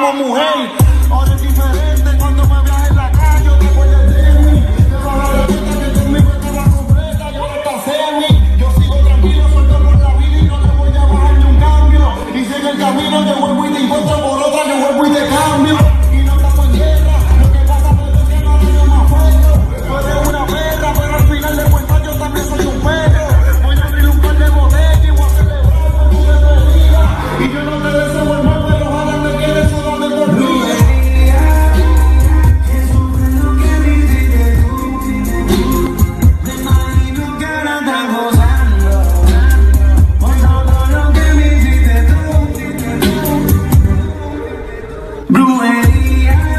como mujer. Ahora es diferente cuando me veas en la calle, te voy a decir, te vas a dar cuenta que conmigo está la completa, yo no está semi. Yo sigo tranquilo, suelto por la vida y no le voy a bajar ni un cambio. Y si en el camino te vuelvo y te encuentro por otra, yo vuelvo y te cambio. Y no estamos en guerra, lo que pasa es que no le más fuego. Tú eres una perra, pero al final de cuentas yo también soy un perro. Voy a abrir un par de botellas y voy a celebrar con tu despedida. Y yo no te deseo el mal, pero ojalá me quedes solo de por vida. Brujería.